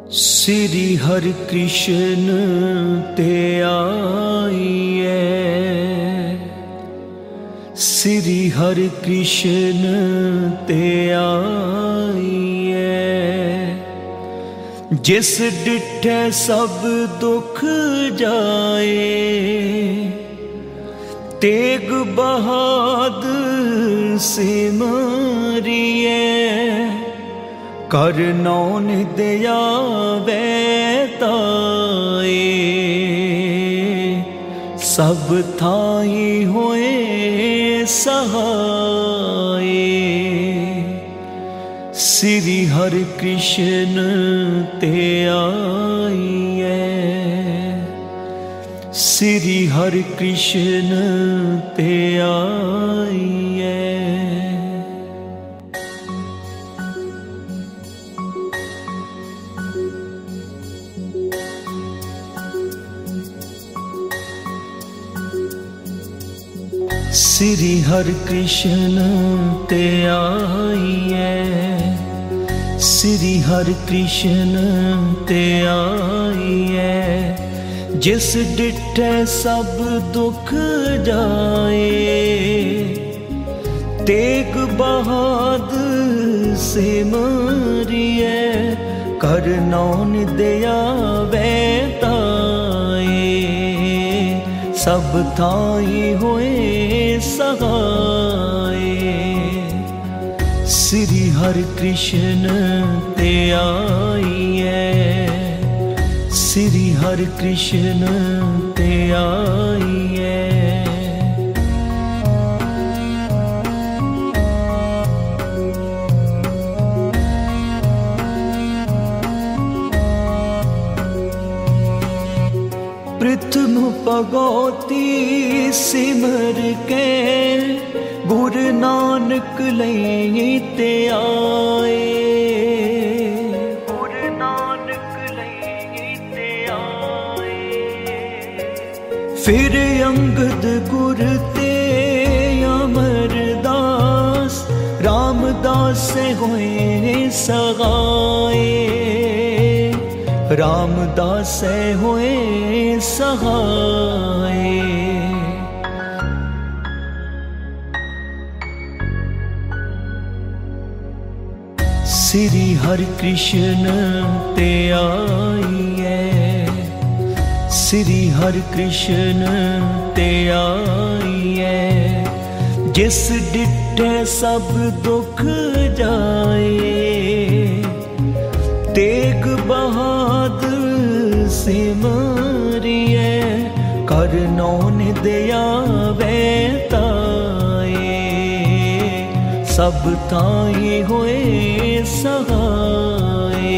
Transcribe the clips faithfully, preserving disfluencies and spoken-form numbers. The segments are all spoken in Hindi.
श्री हरि कृष्ण ते आइए, श्री हरि कृष्ण ते आइए। जिस डिठे सब दुख जाए, तेग बहादुर सिमरिए। कर नौन दया बैताए, सब थाई होए सहाय। श्री हरि कृष्ण ते आइए, श्री हरि कृष्ण ते आइए। श्री हरि कृष्ण ते आइए, श्री हरि कृष्ण ते आइए। जिस डिठे सब दुख जाए, तेग बहादुर सिमरिए। कर नौन दया बैताए, सब थाई होए सहाय। श्री हरि कृष्ण ते आइए, श्री हरि कृष्ण ते आइए। प्रथम भगवती सिमर के, गुरु नानक लईते आए। गुरु नानक लईते आए। फिर अंगद गुर ते अमरदास, रामदास होए सहाय। रामदास होए सहाय। श्री हरि कृष्ण ते आइए, श्री हरि कृष्ण ते आइए। जिस डिठे सब दुख जाए, तेग बहादुर सिमरिए। कर नौन दया बैताए, सब थाई होए सहाय।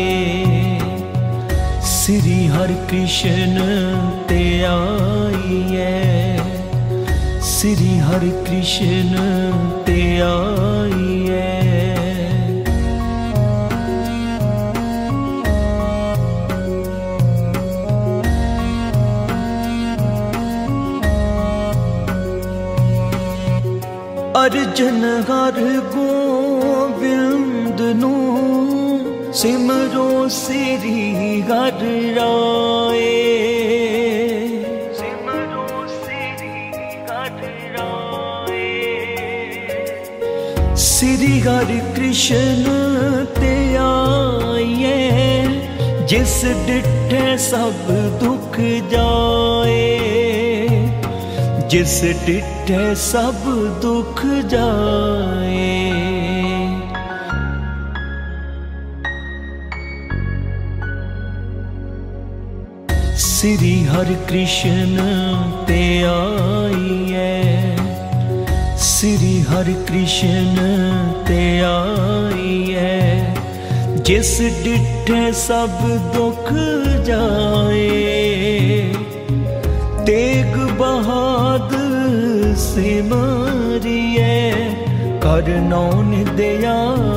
श्री हरि कृष्ण ते आइए, श्री हरि कृष्ण ते आइए। अर्जन हर गोविंद नू, सिमरो श्री हरि राय। सिमरो श्री हरि राय। श्री हरि कृष्ण ते आइए, जिस डिठे सब दुख जाए। जिस डिठे सब दुख जाए। श्री हरि कृष्ण ते आइए, श्री हरि कृष्ण ते आइए। जिस डिठे सब दुख जाए, तेग बहादुर सिमरिए। कर नौन दया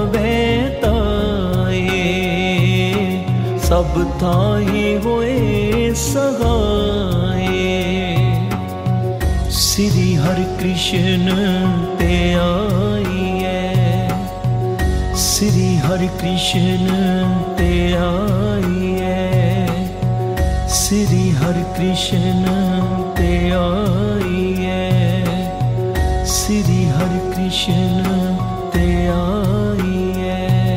बैताए, सब थाई होए सहाय। श्री हरि कृष्ण ते आइए, श्री हरि कृष्ण ते आइए। श्री हरि कृष्ण ते आइए, श्री हरि कृष्ण ते आइए।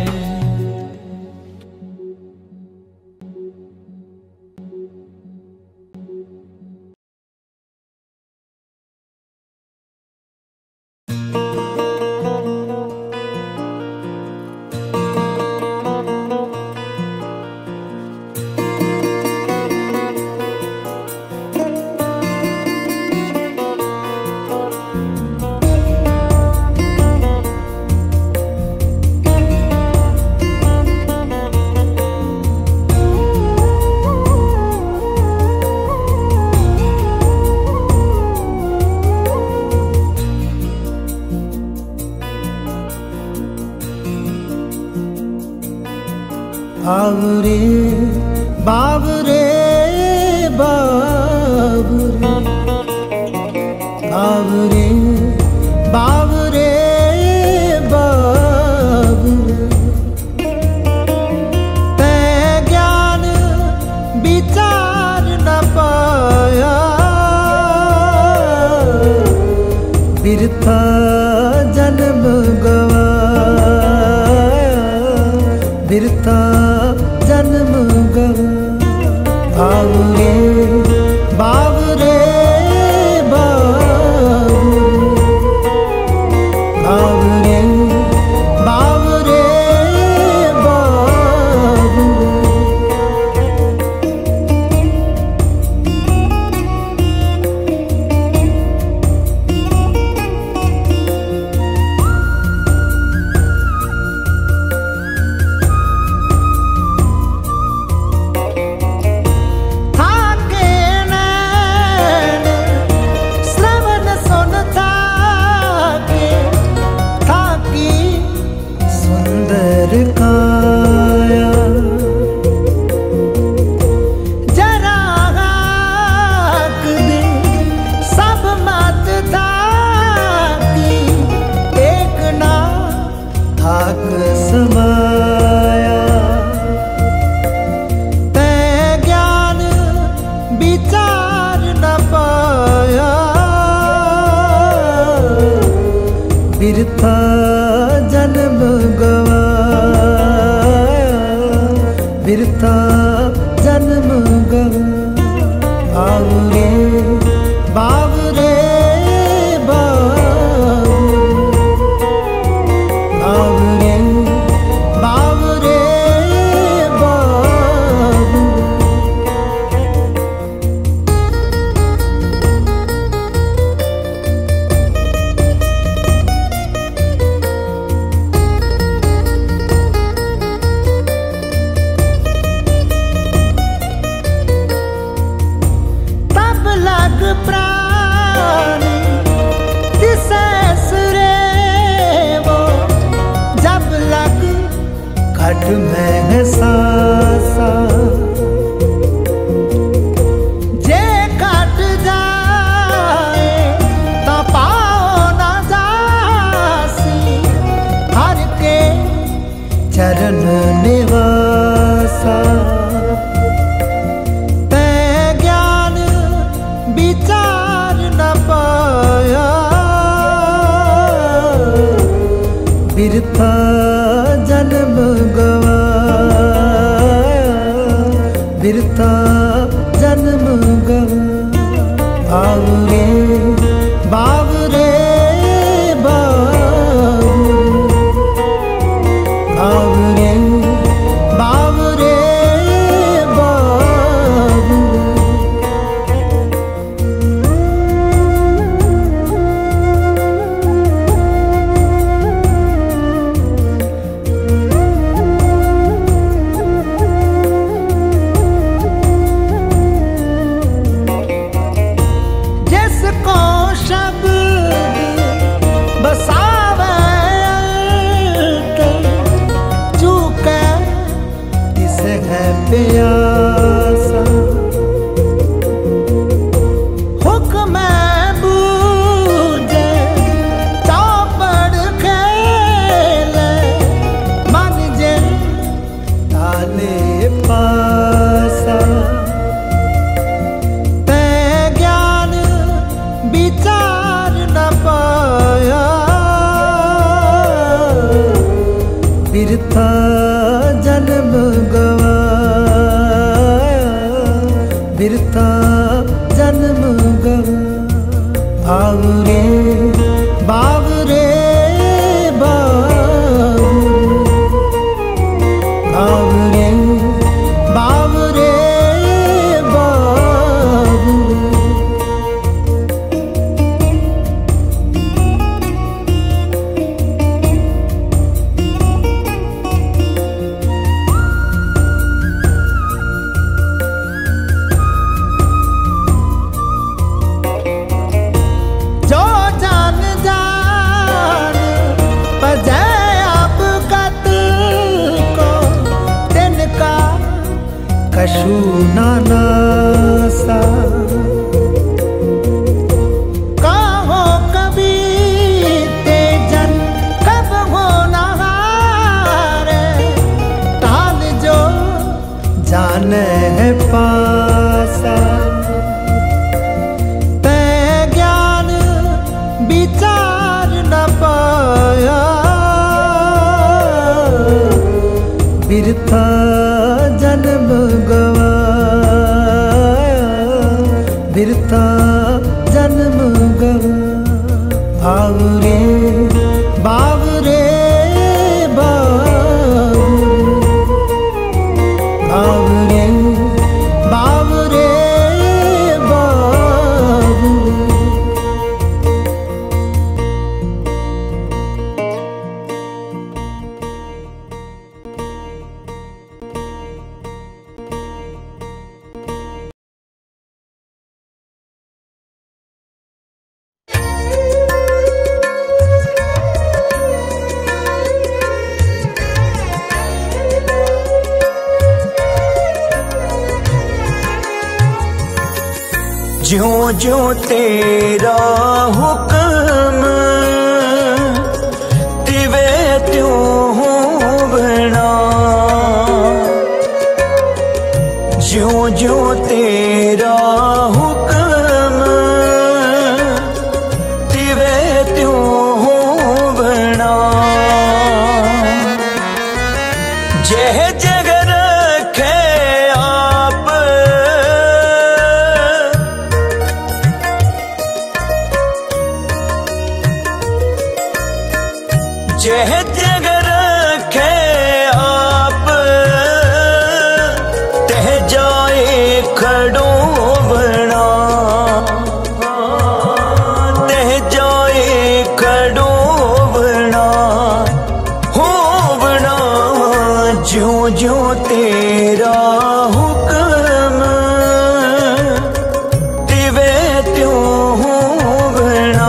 बावरे बावरे बावरे बावरे बावरे बावरे ते ज्ञान विचार न पाया, बिरथा जन्म गवाया, बिरथा जन्म गवा। बावरे बावरे बावरे बावरे बावरे काया जरा राख दे सब मत थाकी, एक ना थाक समाया। ते ज्ञान विचार न पाया, बिरथा जन्म गवा, बिरथा जन्म गवा। बावरे बावरे बावरे बावरे बावरे प्राणी दिसे सुरे वो, जब लग घट में सासा, जे घट जाए तो पाओ न जासी, हर के चरण निवासा। विचार न पाया, बिरथा जन्म गवाया, बिरथा जन्म गवा। बावरे बावरे बावरे बावरे बावरे प्यासा, हुक्म बूझे चौपड़ खेले, मन जे ताले पासा। बावरे बावरे बावरे बावरे बावरे कशु नाना सा कहो कभी तेजन कब हो नहारे टाल जो जाने है पासा ते ज्ञान विचार न पाया बिरथा जन्म गवाया बिरथा जन्म गवाया बावरे बावरे बावरे बावरे बावरे ज्यों ज्यों तेरा हुक्म तिवे त्यों होवना ज्यों ज्यों तेरा हुक्म तिवे त्यों होवना जह जग रखे आप जह जग रखे आप तह जाए खड़ो बना तह जाए खड़ो बना हो बना ज्यों ज्यों तेरा हुक्म तिवे त्यों बना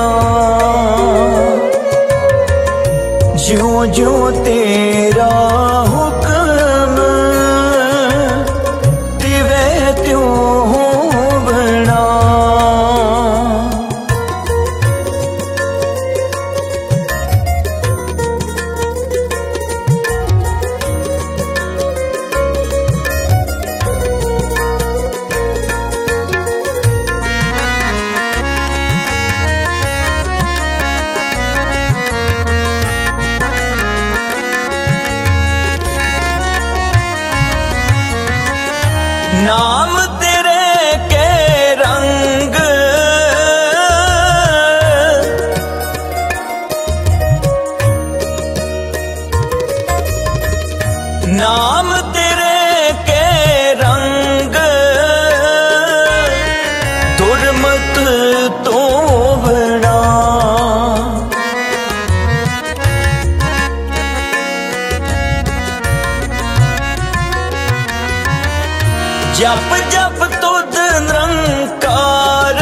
ज्यों ज्यों तेरा हुक्म तिवे त्यों बना नाम तेरे के रंग नाम तेरे के रंग दुर्मत तो बना जप जप तुद निरंकार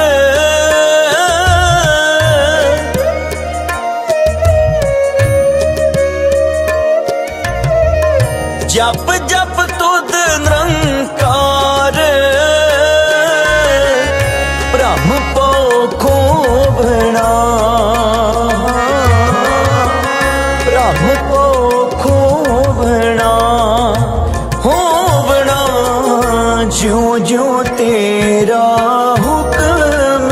जप जप तुद निरंकार ब्रह्म पोखो बना ब्रह्म पोखो बना हो बना ज्यों ज्यों तेरा हुक्म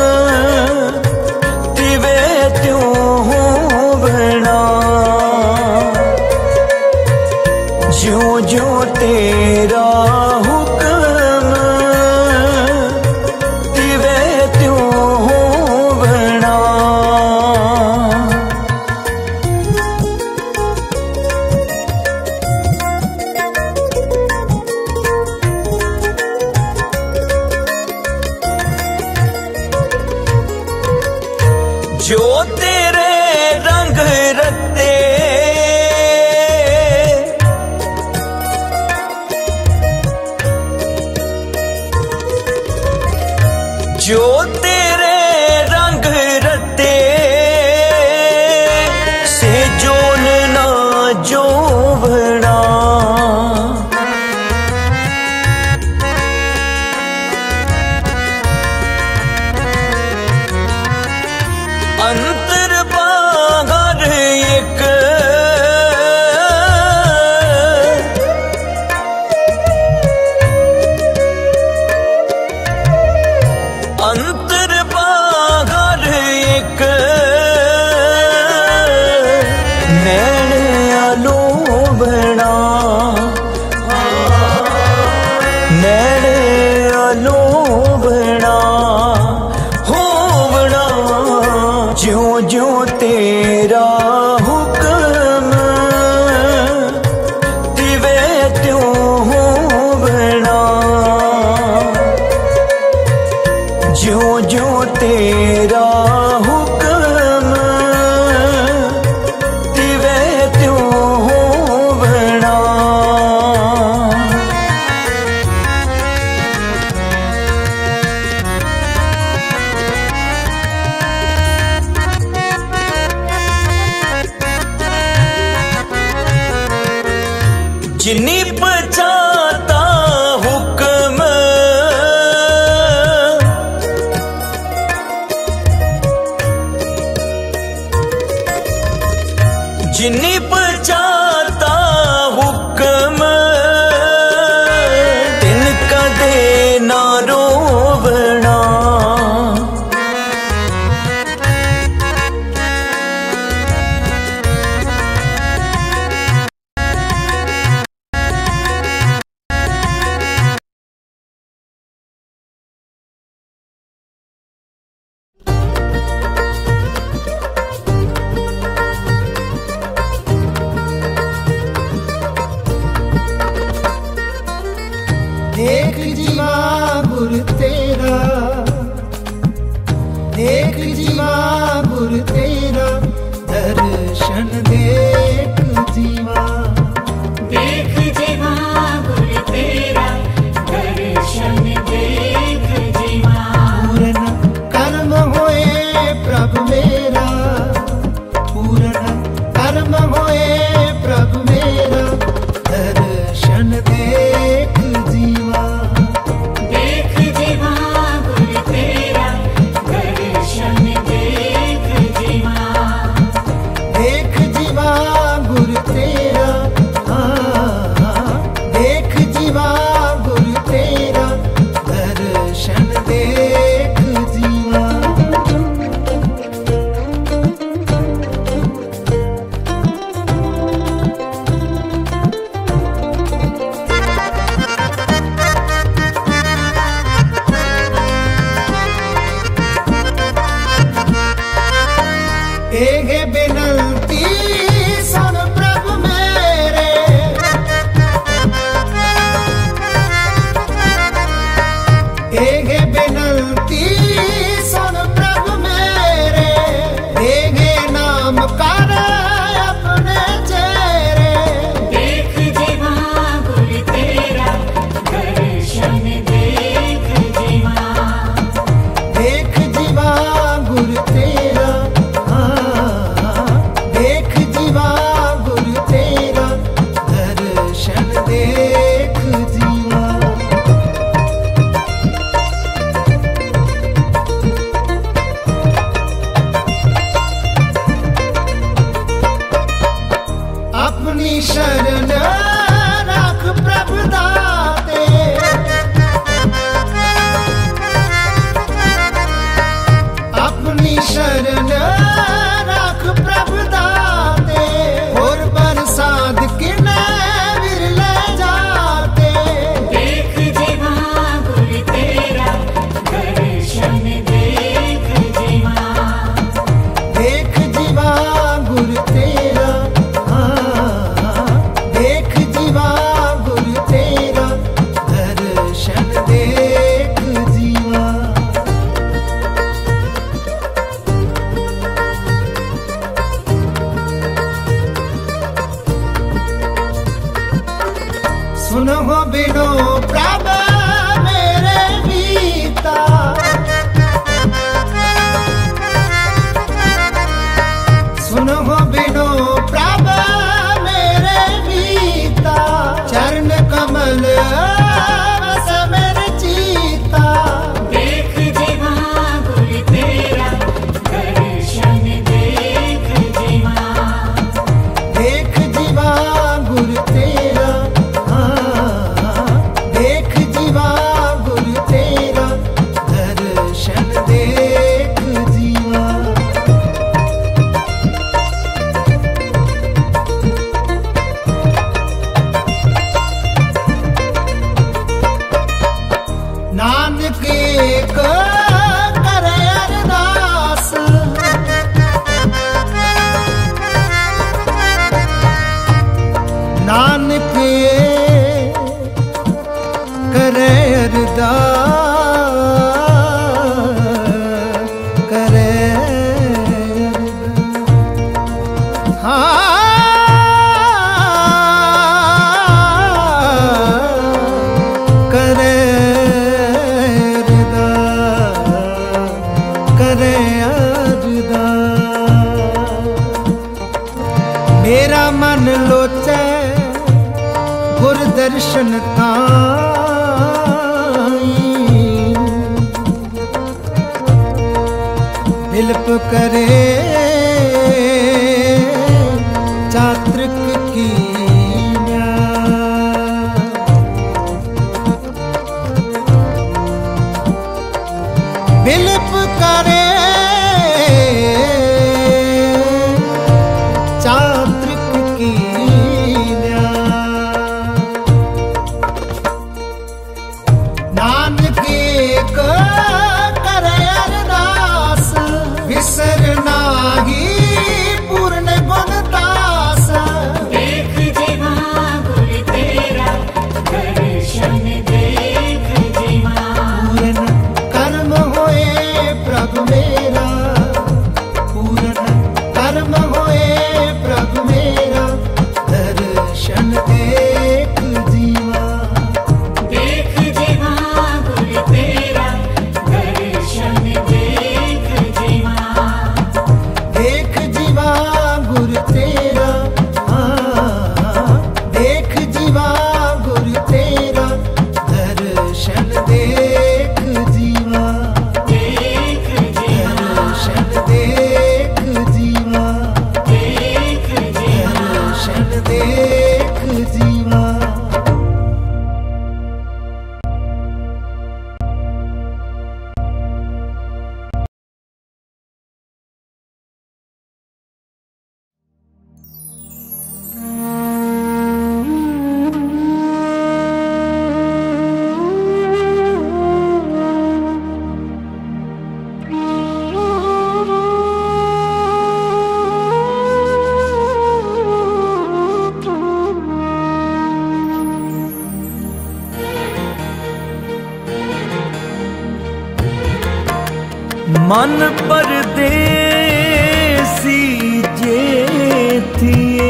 तिवे त्यों बना ज्यों ज्यों तेरा हुक्म तिवे त्यों बना जिन्नी पचाता हुक्म जिन्नी पचाता हुक्म तिनका देना रोवना देख जीवा गुर तेरा, देख जीवा गुर तेरा, दर्शन देख जीवा, देख जीवा गुर तेरा, दर्शन देख जीवा। पूर्ण कर्म होए प्रभु मेरा, पूर्ण कर्म होए प्रभु मेरा, दर्शन देख जीवा, देख जीवा गुर तेरा, दर्शन देख जीवा। देख जीवा गुर तेरा, हाँ, देख जीवा गुर तेरा, दर्शन देख जीवा। एगे बिनती सुन प्रभु मेरे, एगे बिनती सुन प्रभु मेरे, एगे नाम कर अपने चेहरे, देख जीवा गुर तेरा, दर्शन देख जीवा, देख जीवा गुर तेरा, हाँ, देख जीवा गुर तेरा, दर्शन देख जीवा। अपनी शरण रख प्रभु दाते, अपनी शरण रख प्रभु दाते, और बरसात किने विरले जाते, देख जीवा गुर तेरा, दर्शन देख जीवा, देख जीवा गुर तेरा, हाँ, देख जीवा गुर तेरा, दर्शन देख जीवा। सुनो बिनो प्रभु मेरे बीता, सुनो बिनो प्रभु मेरे बीता, चरण कमल बस मेरे चीता, देख जीवा गुर तेरा, दर्शन देख जीवा, देख जीवा गुर तेरा, हाँ, देख जीवा गुर तेरा, दर्शन देख जीवा। गुर दर्शन ताई बिलप करे चात्रिक की बिलप करे चात्रिक की नानक एक करे अरदास विसर नाही पूर्ण गुण दास देख जीवा गुर तेरा दर्शन देख जीवा पूर्ण कर्म होए प्रभु मेरा पूर्ण कर्म होए प्रभु मेरा दर्शन देख जीवा देख जीवा गुर तेरा दर्शन देख जीवा देख जीवा गुर तेरा हाँ, देख जीवा गुर तेरा दर्शन देख जीवा देख जीवा दर्शन देख जीवा देख जीवा दर्शन देख जीवा मन परदेसी जे थिए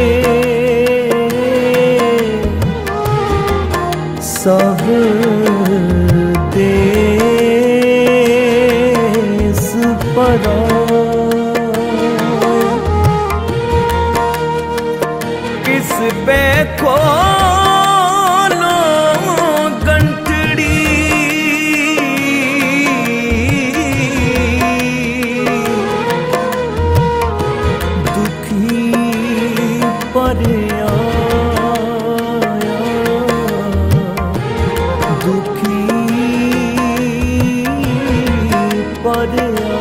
सब देश परा किस पे खोलो गंटड़ी दुखी पर आया दुखी पर आया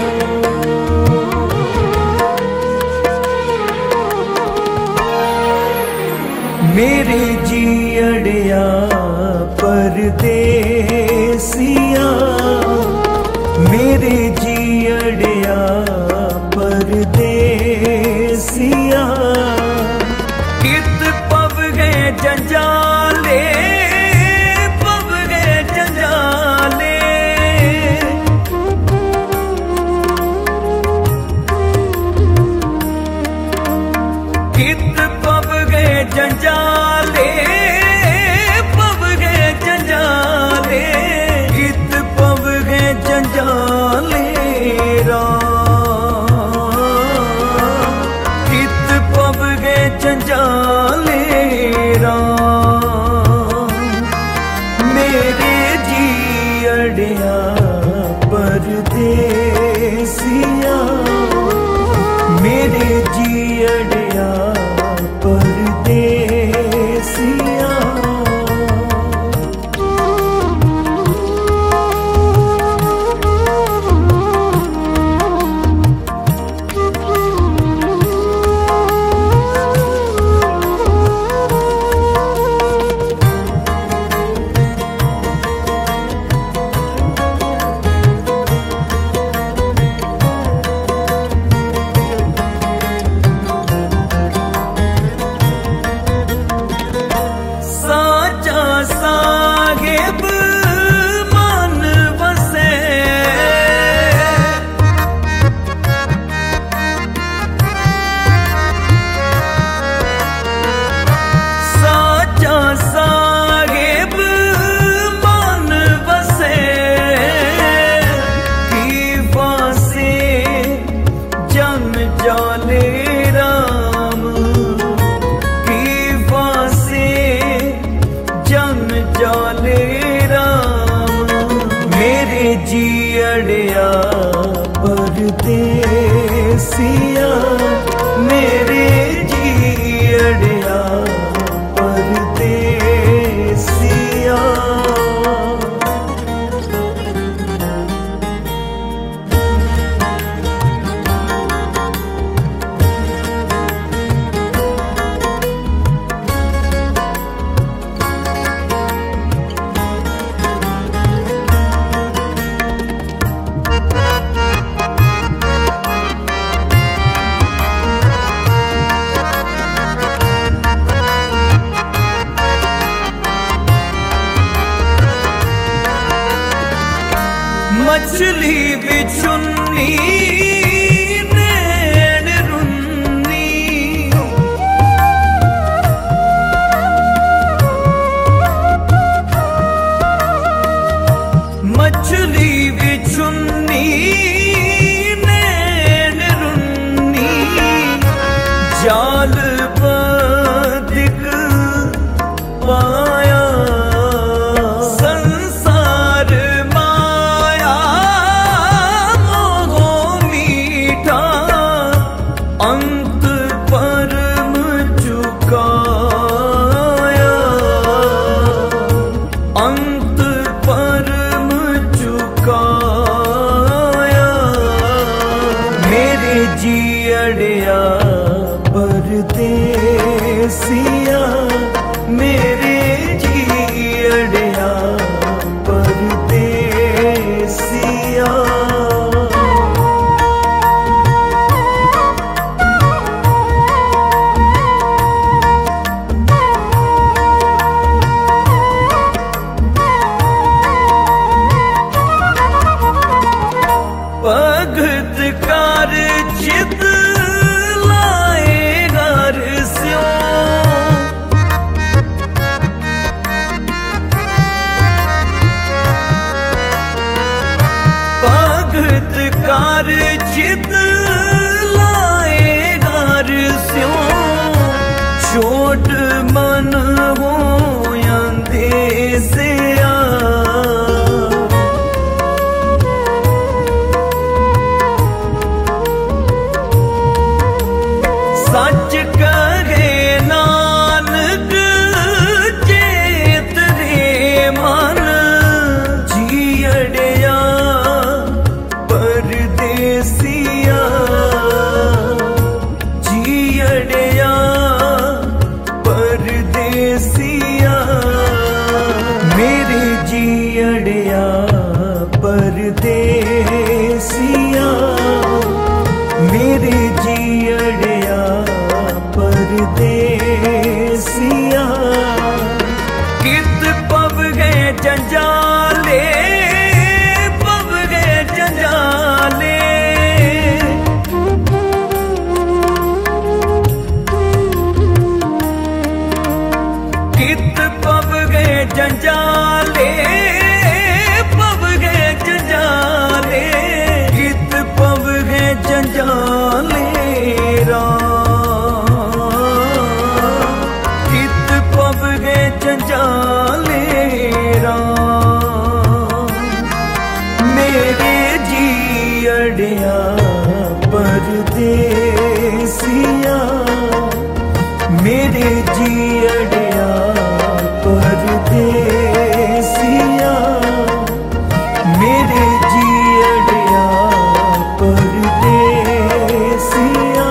मेरे जियड़िया परदेसिया मेरे जियड़िया परदेसिया कित पव गए जंजाले पव गए जंजाले कित पव गए जंजाले पव गए जंजाले अड़िया परदेसिया मेरे जी अड़िया परदेसिया। मछली बिछुन्नी नैन रुन्नी मछली बिछुन्नी नैन रुन्नी जाल बदिक पाया संसार माया मोहो मीठा अंत परम चुकाया अंत परम चुकाया मेरे जी अड़िया परदेसिया मेरे जी अड़िया परदेसिया। भगत कार चित लाए घर स्यों भगत कार चित लाए घर स्यों छोट मन हो अंधे आ सच कहे नानक चेत रे मन जी अड़िया परदेसिया जी अड़िया परदेसिया मेरे जी अड़िया परदेसिया मेरे जी अड़िया परदेसिया। कित पव गए जंजाले पव गए जंजाले कित पव गए जंजाले पव गए जंजाले कित पव गए जंजाले कित पव गए जंजाले मेरे जी अड़िया परदेसिया मेरे जी अड़िया परदेसिया मेरे जी अड़िया परदेसिया।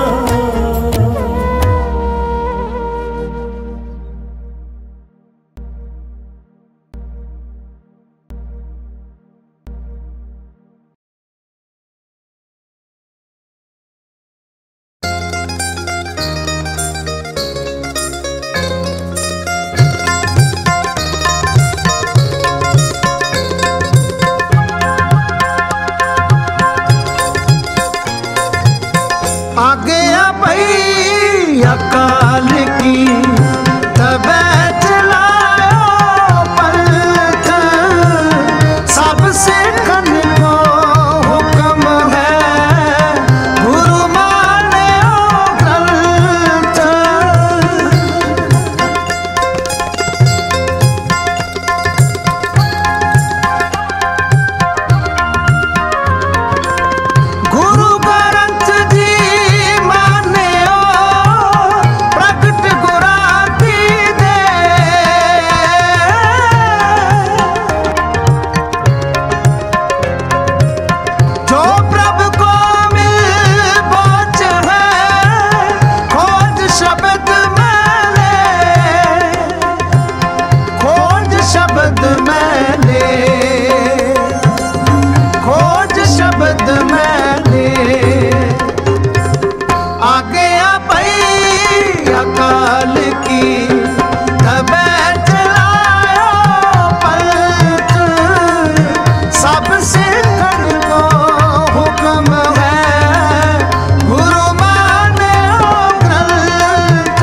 शब्द मैंने, खोज शब्द मैंने, आ गया भई अकाल की तबे चलायो पलट, सबसे कड़वा हुक्म है गुरु माने ग्रंथ।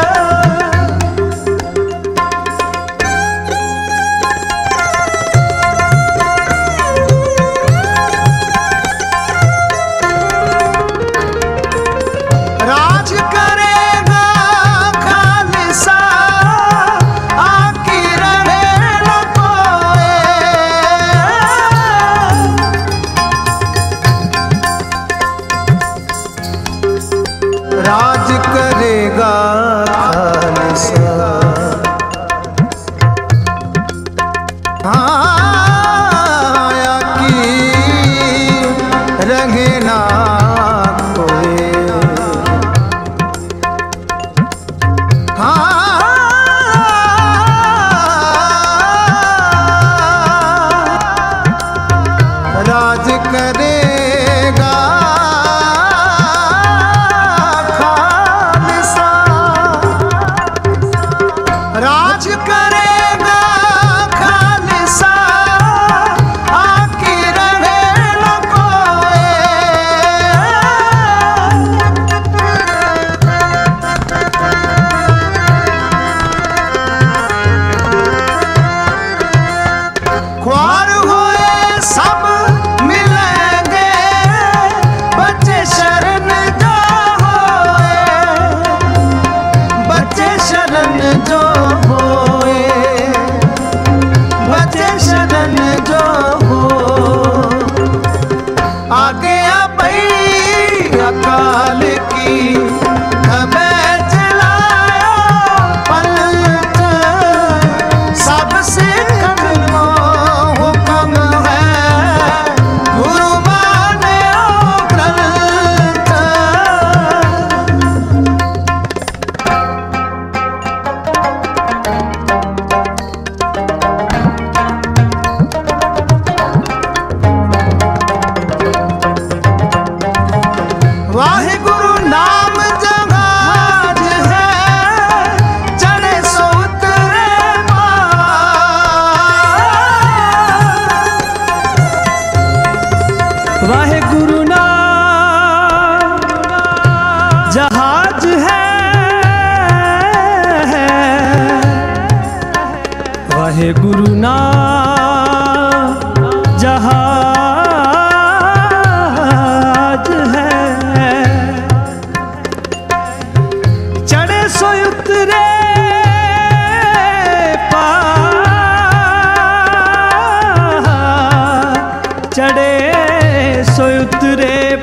राज करेगा खालिसा आकी रहे न कोई, राज करेगा खालिसा आकी रहे ना कोई। राज करेगा खालिसा, राज करेगा खालिसा आकी रहे न कोई। ख्वार हुए सब मिलेंगे, बच्चे शरण जो होए, बच्चे शरण जो होए, बच्चे शरण जो हो। आ गया भई अकाल की तबे चलायो पलट, सबसे कड़वा हुक्म है गुरु माने ग्रंथ। वाहिगुरु नाम जहाज है, चढ़े सो उतरे पार। वाहेगुरु नाम जहाज है, वाहेगुरु नाम जहाज है, चढ़े सो उतरे पार, चढ़े सो उतरे